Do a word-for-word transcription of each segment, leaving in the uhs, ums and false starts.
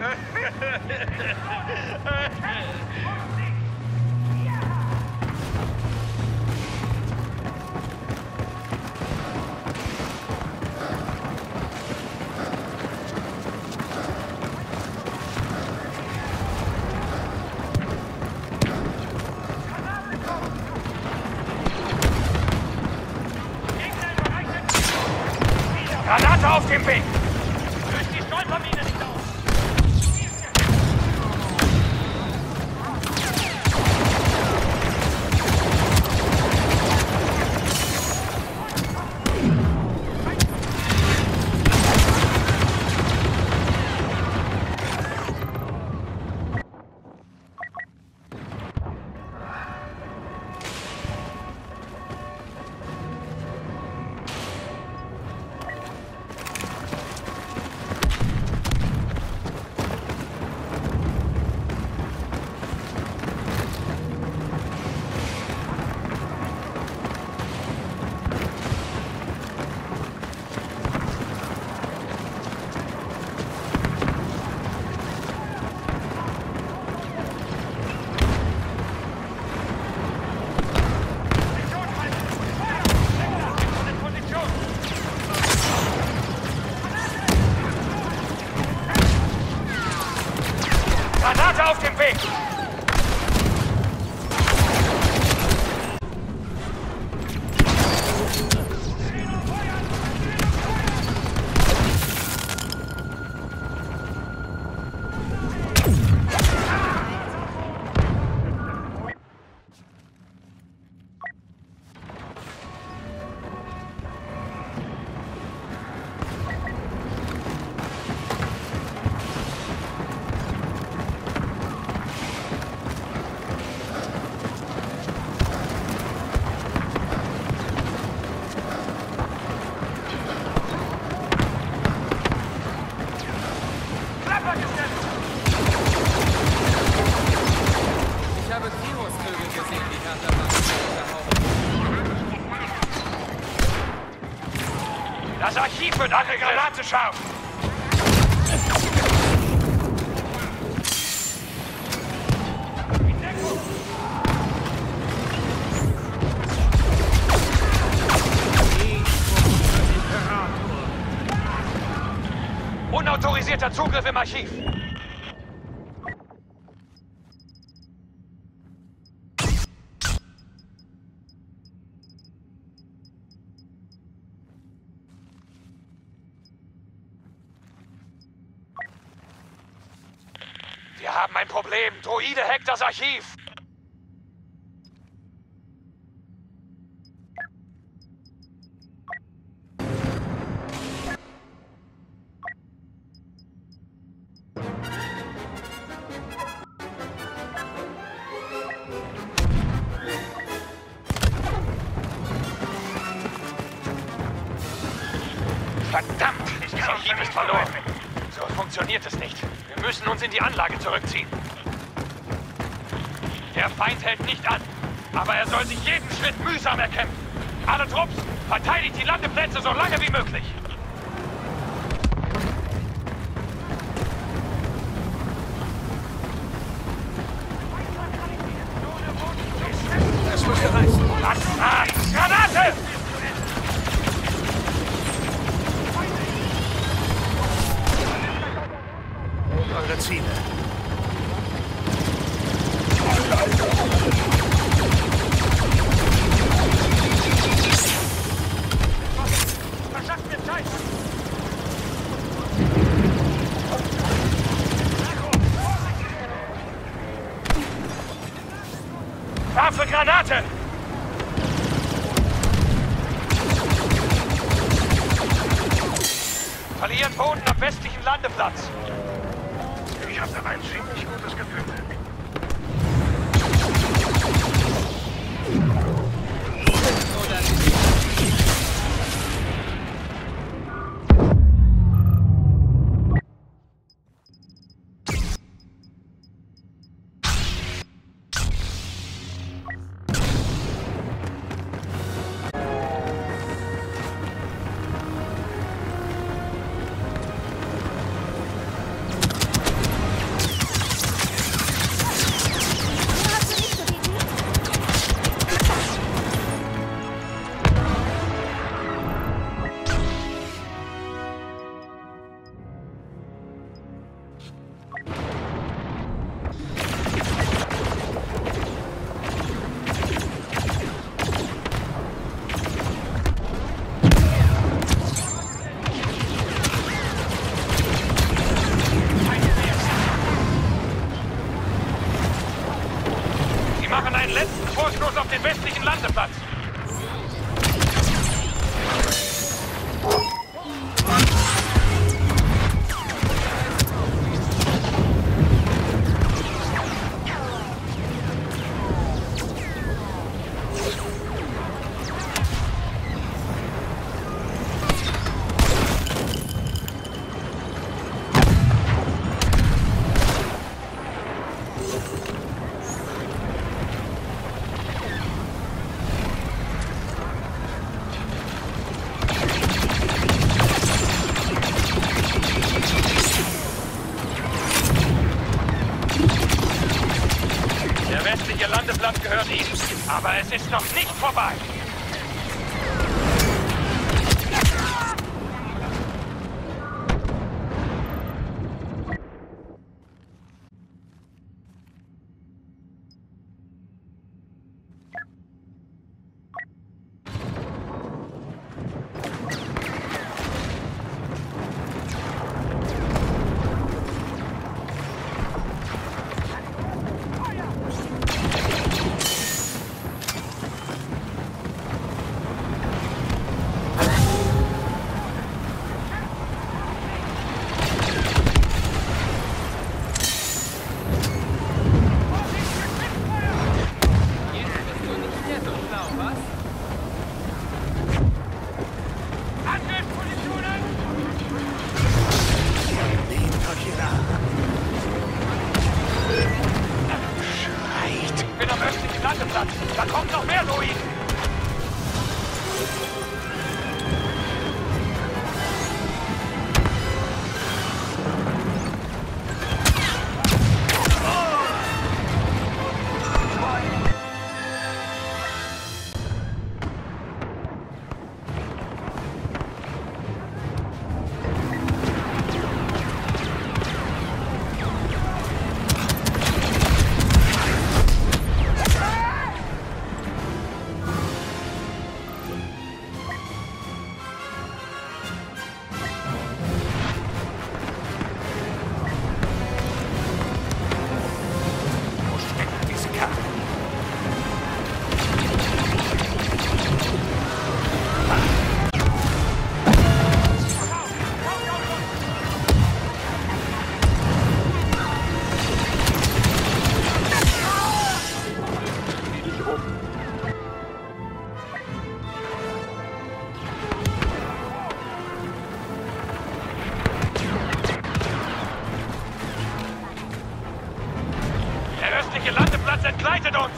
Granate auf dem Weg! Löst die Stolpermine nicht aus! Granate auf dem Weg! Ich habe Virusvögel gesehen, die Hertha. Das Archiv wird eine Granate scharf! Unautorisierter Zugriff im Archiv! Wir haben ein Problem. Droide hackt das Archiv. Verdammt! Das Archiv ist verloren. So funktioniert es nicht. Wir müssen uns in die Anlage zurückziehen. Der Feind hält nicht an, aber er soll sich jeden Schritt mühsam erkämpfen. Alle Trupps, verteidigt die Landeplätze so lange wie möglich. Das muss reichen. Was? Ah, Granate! Eure Ziele. Verschafft mir Zeit! Waffe, Granate! Verlieren Boden am westlichen Landeplatz. Ich habe da ein ziemlich gutes Gefühl. Ausstoß auf den westlichen Landeplatz. Der westliche Landeplatz gehört ihm, aber es ist noch nicht vorbei. Da kommt noch mehr Druiden! Der östliche Landeplatz entgleitet uns!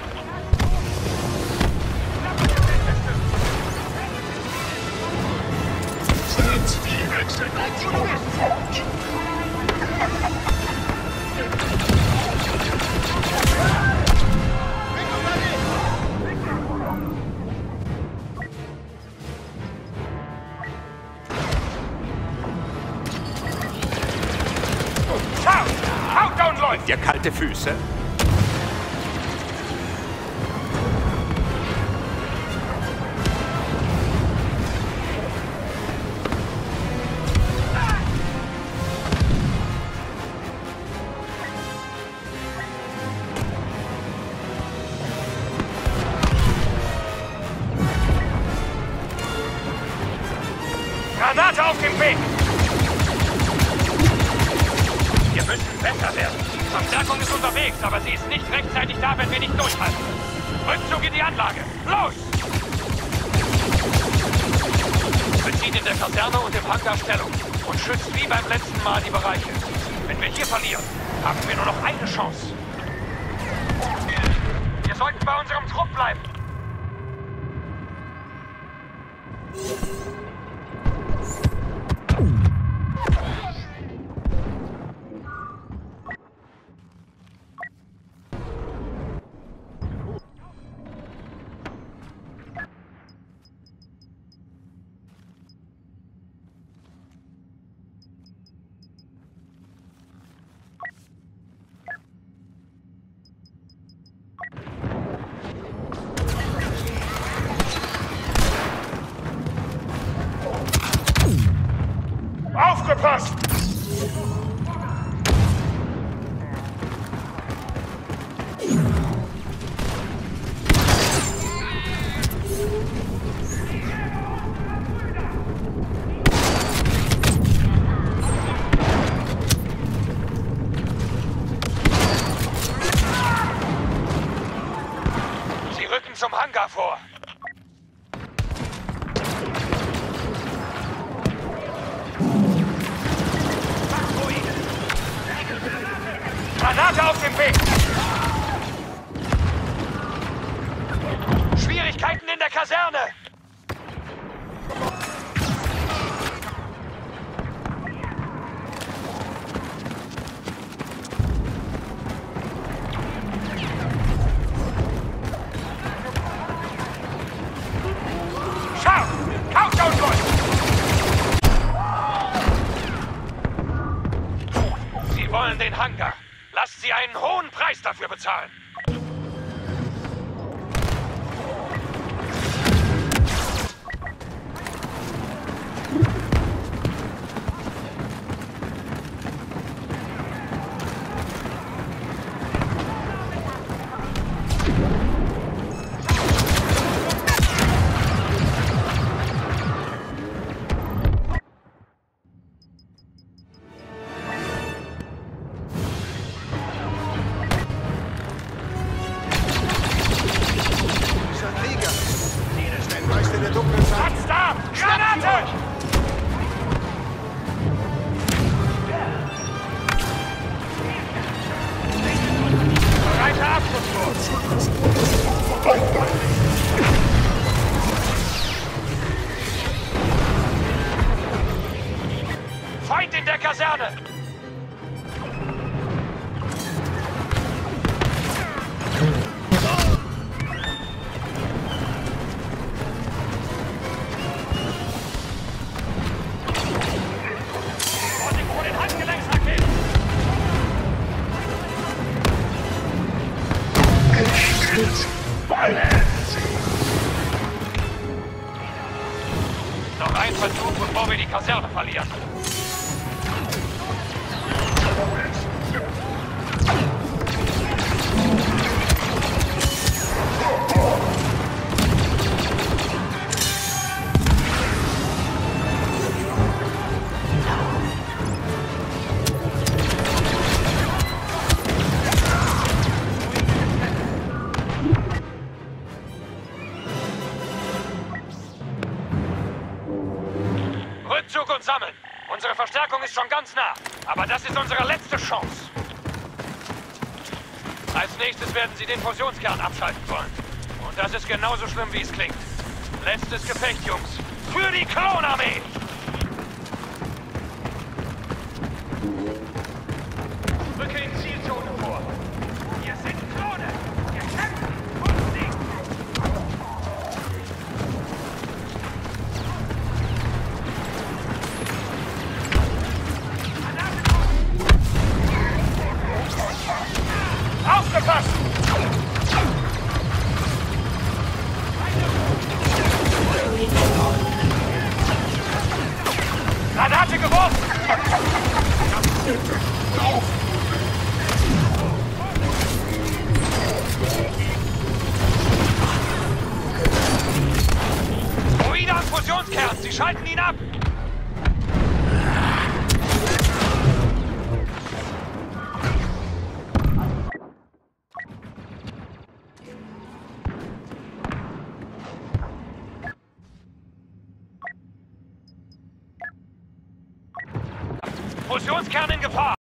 Schaut! Countdown läuft! Ihr kalte Füße? Granate auf dem Weg! Wir müssen besser werden. Verstärkung ist unterwegs, aber sie ist nicht rechtzeitig da, wenn wir nicht durchhalten. Rückzug in die Anlage. Los! Bezieht in der Kaserne und im Hangar Stellung und schützt wie beim letzten Mal die Bereiche. Wenn wir hier verlieren, haben wir nur noch eine Chance. Wir sollten bei unserem Trupp bleiben. Aufgepasst! Hangar vor. Granate auf dem Weg! Schwierigkeiten in der Kaserne! Schau! Countdown-Schuss! Sie wollen den Hangar. Lasst sie einen hohen Preis dafür bezahlen. Platz da! Granate! Breiter Abschusswurf! Feind in der Kaserne! Noch ein Versuch, bevor wir die Kaserne verlieren. Rückzug und sammeln. Unsere Verstärkung ist schon ganz nah. Aber das ist unsere letzte Chance. Als nächstes werden sie den Fusionskern abschalten wollen. Und das ist genauso schlimm, wie es klingt. Letztes Gefecht, Jungs. Für die Klonarmee! Rücke in Zielzone vor. Wir sind Klone. Wir kämpfen und siegen. Aufgepasst! Granate geworfen! Droide am Fusionskern! Sie schalten ihn ab! Fusionskern in Gefahr!